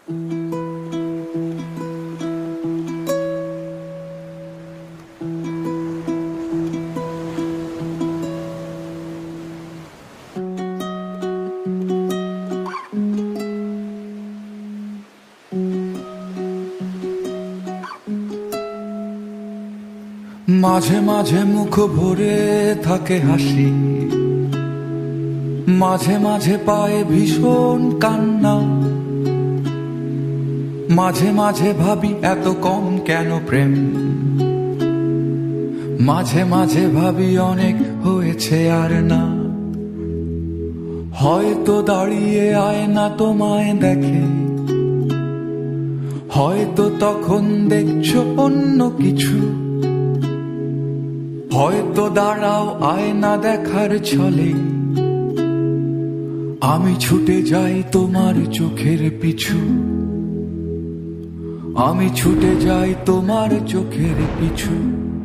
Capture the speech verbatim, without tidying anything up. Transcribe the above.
মাঝে মাঝে মুখ ভরে থাকে হাসি, মাঝে মাঝে পায়ে ভীষণ কান্না, মাঝে মাঝে ভাবি এত কম কেন প্রেম, মাঝে মাঝে ভাবি অনেক হয়েছে আর না। হয়তো দাঁড়িয়ে আয়না তোমায় দেখে, হয়তো তখন দেখছো অন্য কিছু, হয়তো দাঁড়াও আয়না দেখার ছলে, আমি ছুটে যাই তোমার চোখের পিছু, আমি ছুটে যাই তোমার চোখের পিছু।